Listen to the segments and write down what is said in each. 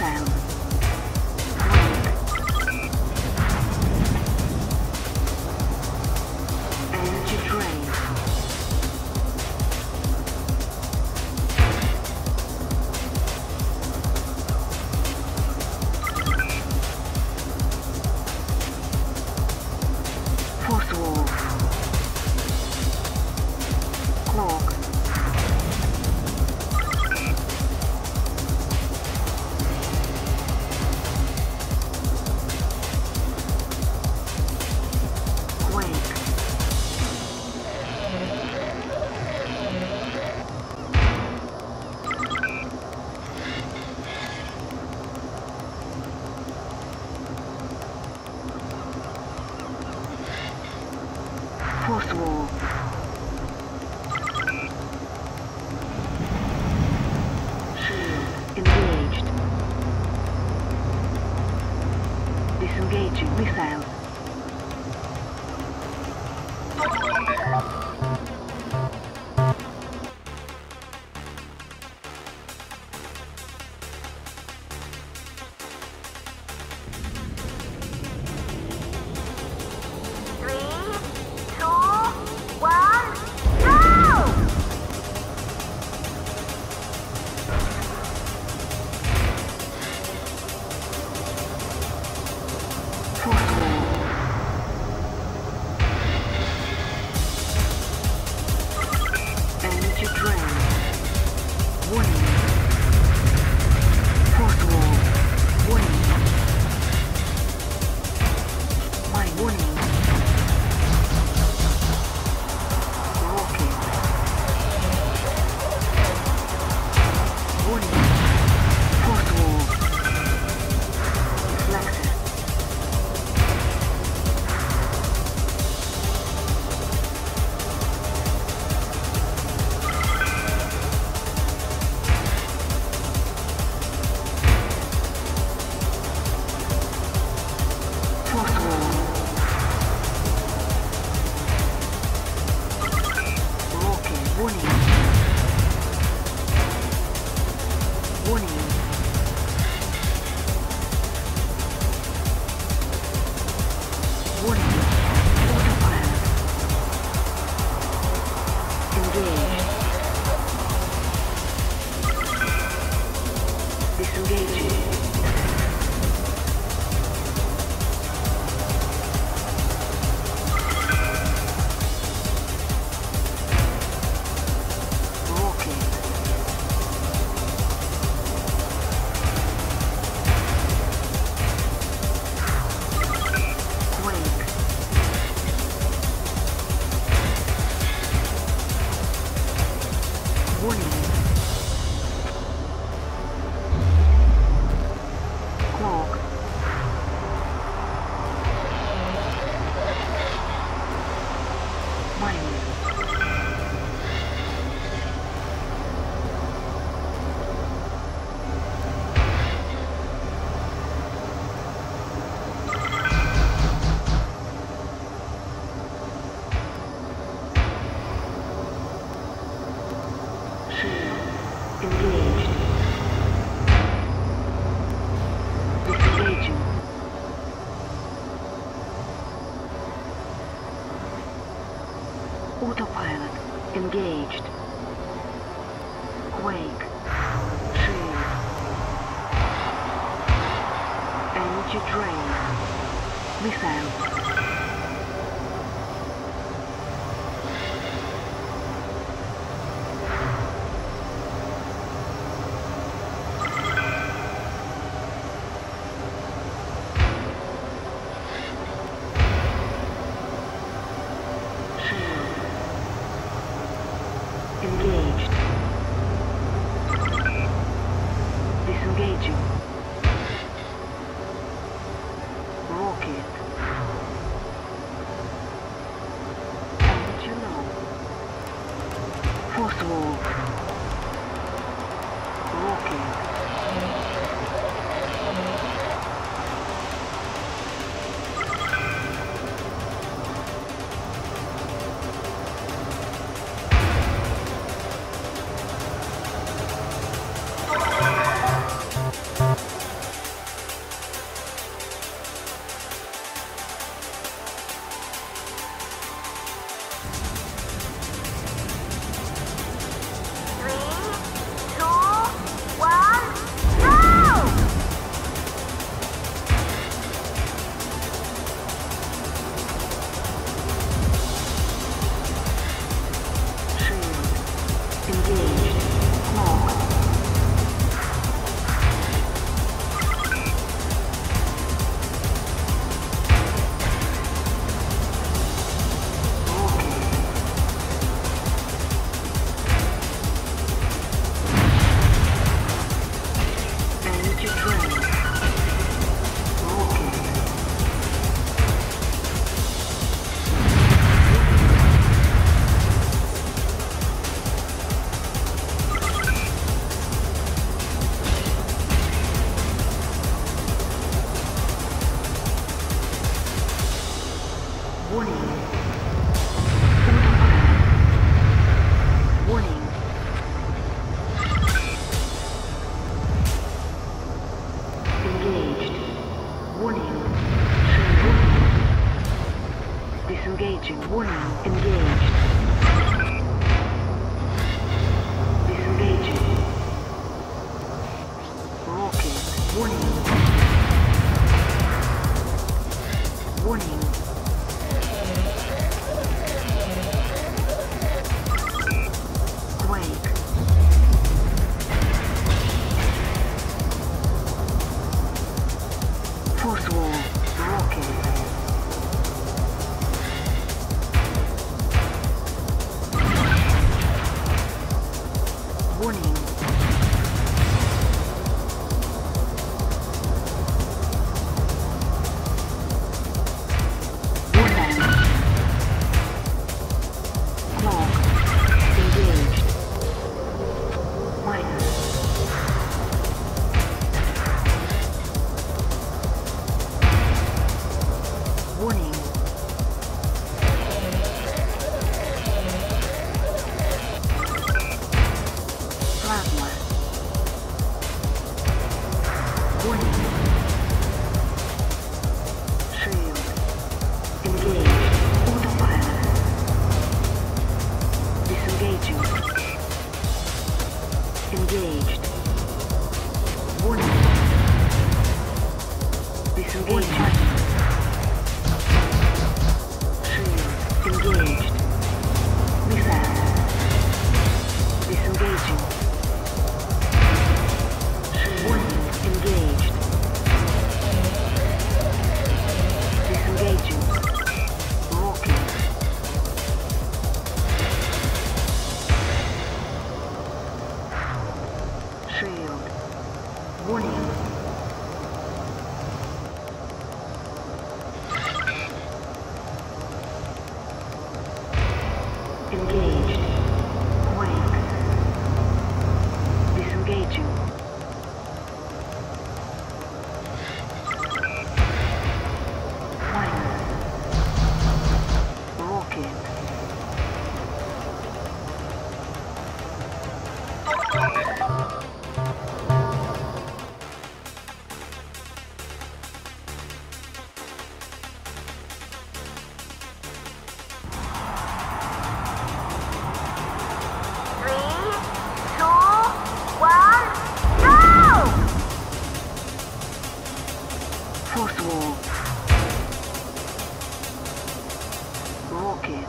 Missile. Energy drain. Force wall. Clock. Force wall. Shield engaged. Disengaging missiles. Energy drain. Warning. Force wall. Warning. My warning. Rocket. Warning. Force wall. Reflected. Warning. Warning. Warning. Autopilot. Engaged. Disengaging. Warning. Clock. Minus. Engaged. Disengaging. Autopilot engaged. Quake. Shield. Energy drain. Missile. Engaged. Disengaging. Rocket. Disengaging. Warning. Engaged. Disengaging. Rocket. Warning. Warning. Quake. Force wall. Rocket. Warning. Warning. Clock. Engaged. Minor. Warning. Plasma. Warning. Shield. Engaged. Autopilot. Disengaging. Engaged. Warning. Disengaging. Shield. Engaged. Missile. Disengaging. Warning. Engaged. Disengaging. Rocket. Shield. Warning. Engaged. Quake. Disengaging. Minor. Rocket. Force wall. Rocket.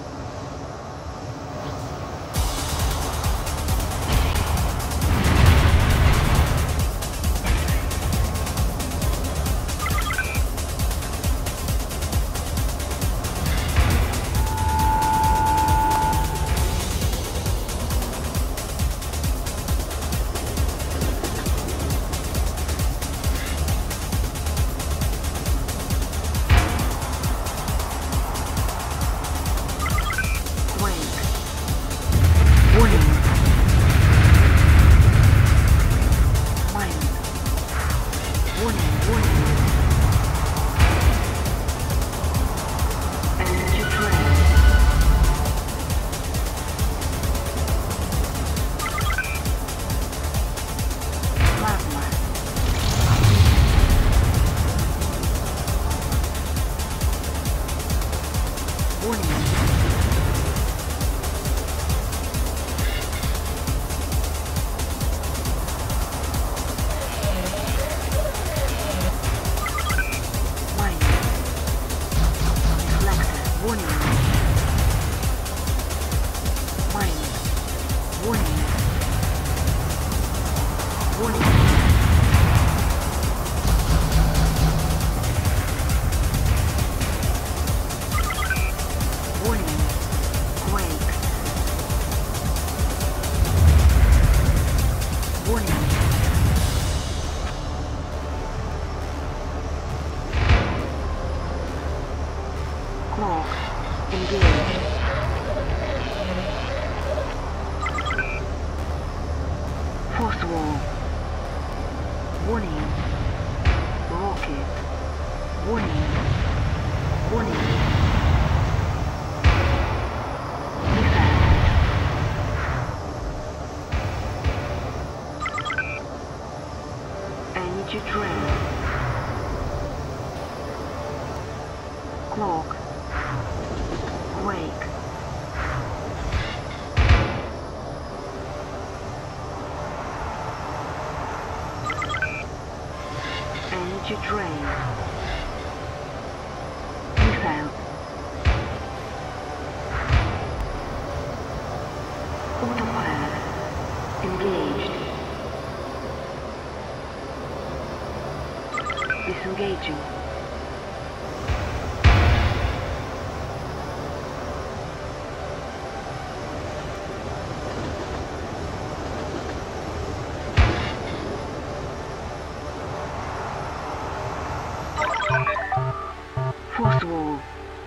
Warning. Minor. Warning. Warning. Energy drain. Plasma. Warning. Warning. Minor. Warning. Warning. Warning. Quake. Warning. Clock. Engaged. Force wall. Warning. Rocket. Warning. Warning. Missile. Energy drain. Clock. Energy drain. WipEout. Autopilot. Engaged. Disengaging. Force wall.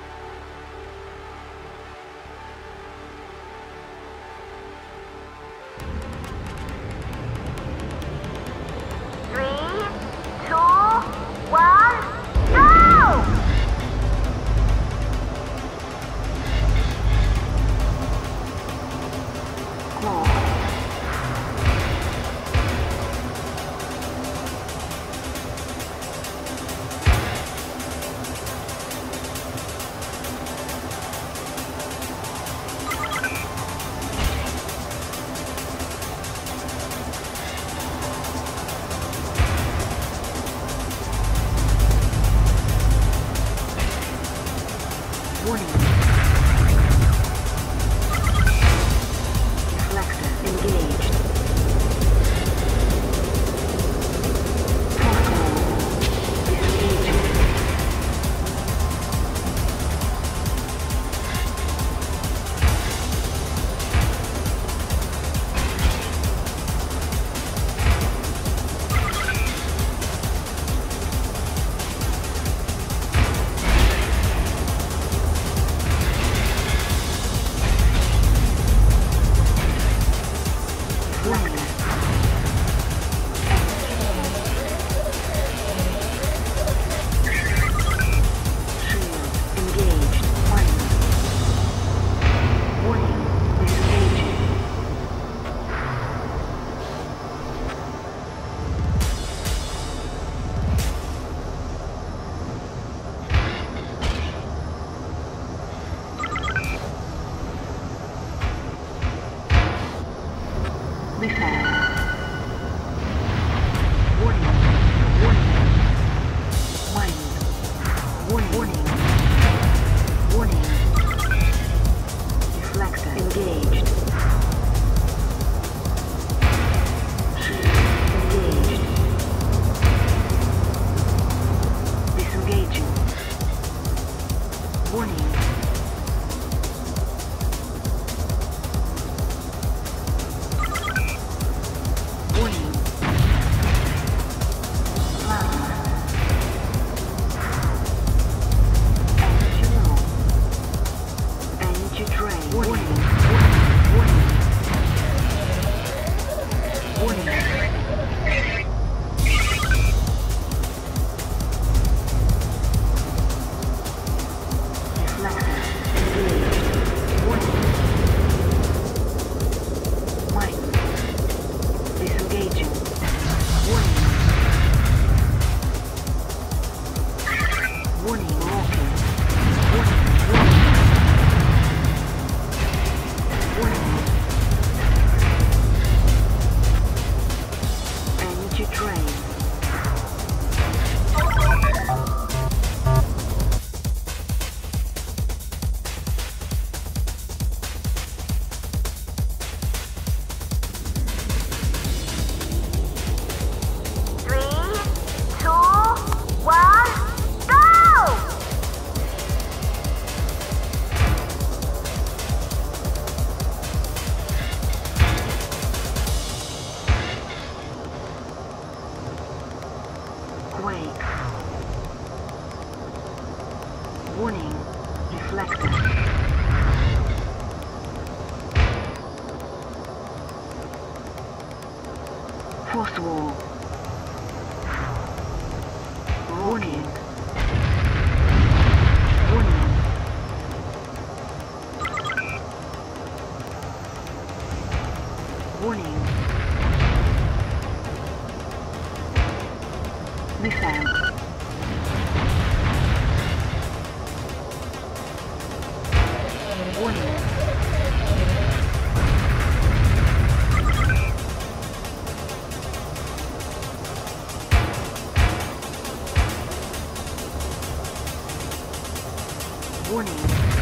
Warning. Reflector engaged. Force wall. Disengaging. Warning, reflector. Force wall. Warning. Warning. Warning. WipEout. Warning. Warning.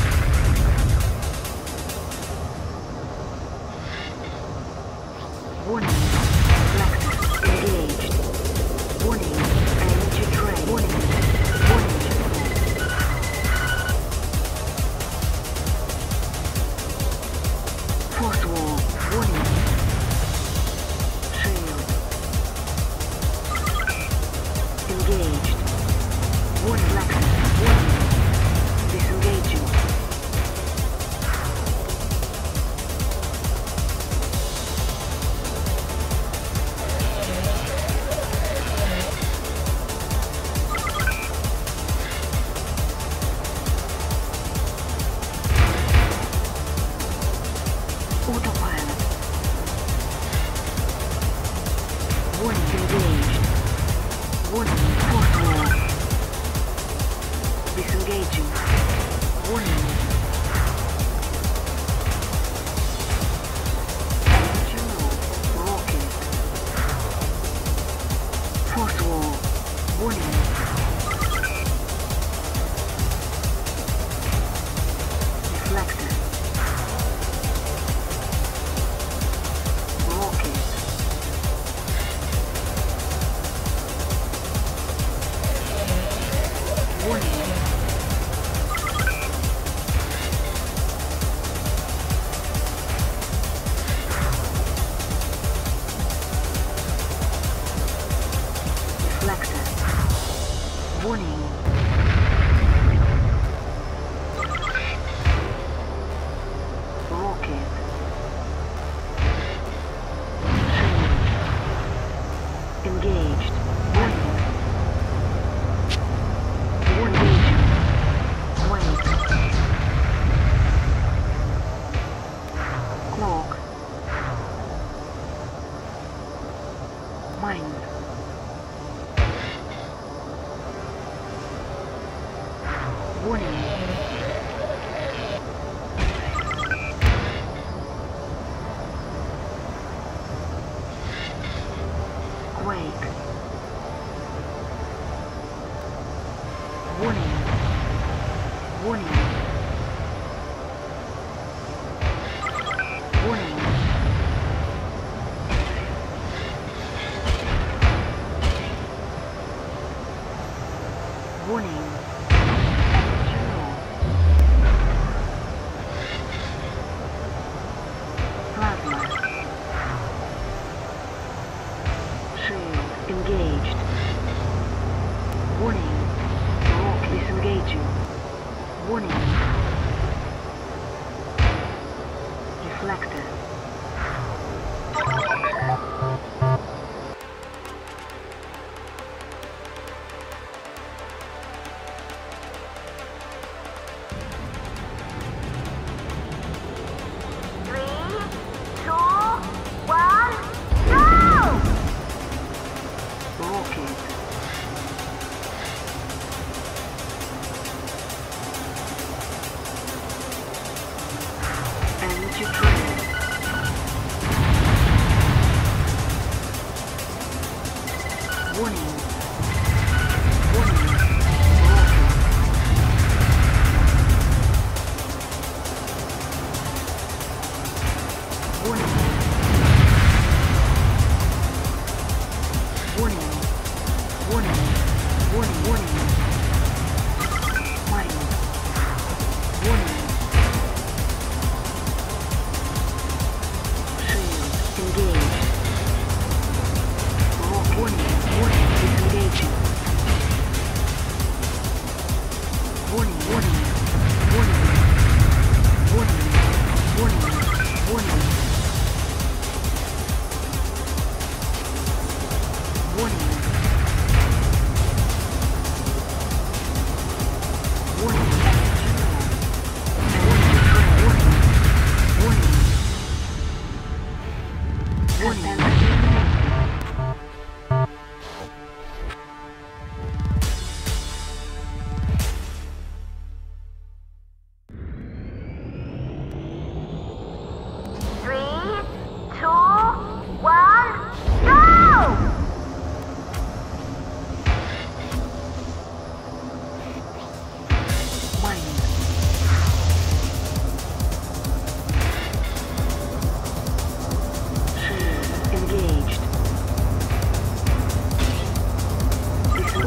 Warning. Reflector engaged. Warning. Energy drain. Warning. Warning. Force wall. Warning. Shield. Engaged. Warning. Reflector. Warning. Disengaging. Autopilot. Warning engaged. Warning force wall. Disengaging. Warning. Energy low. Rocket. Force wall. Warning. Reflector. Rocket. Warning. Reflector. Warning. Rocket. Shield. Engaged. Warning. Warning. Wait. Clock. Mine. Warning. Quake. Warning. Warning. Warning. Warning. Energy low. Plasma. Shield engaged. Warning. Rock disengaging. Warning. Reflector. Rocket. Energy drain. Warning. Warning. Rocket. Warning. Warning. Warning. Warning. Warning. Mine. Warning. Shield engaged. Rock. Warning. Warning. Disengaging. Warning. Warning. Warning. Warning. Warning. Warning. Warning.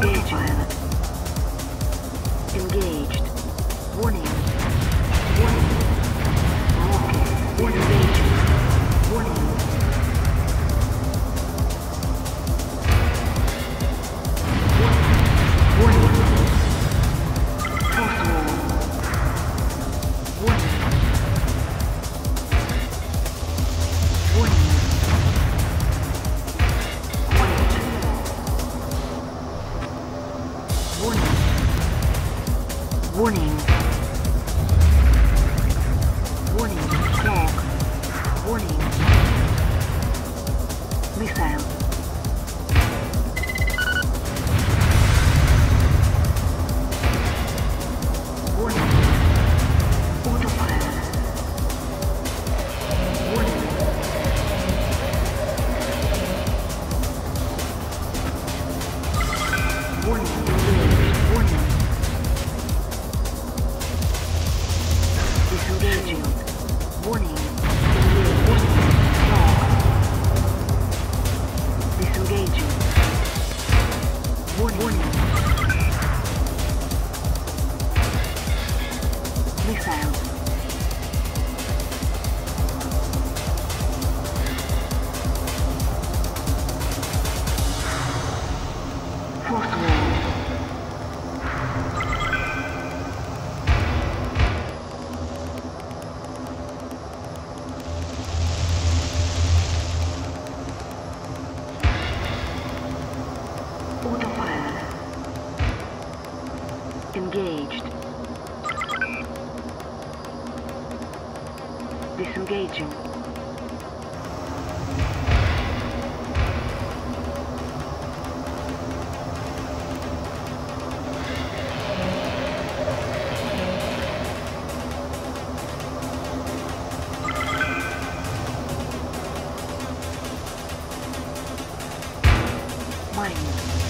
Autopilot. Engaged. Warning. Warning. Rocket. Disengaging. Warning. Warning. Force wall. Warning. Warning. Quiet. Warning. Warning. Warning. Clock. Warning. Missile. Warning. Autopilot. Warning. Warning. Engaged. Warning. Disengaging. Warning. Engaged. Warning. Lock. Disengaging. Warning. Missile. Force wall. Autopilot. Engaged. Disengaging. Mind.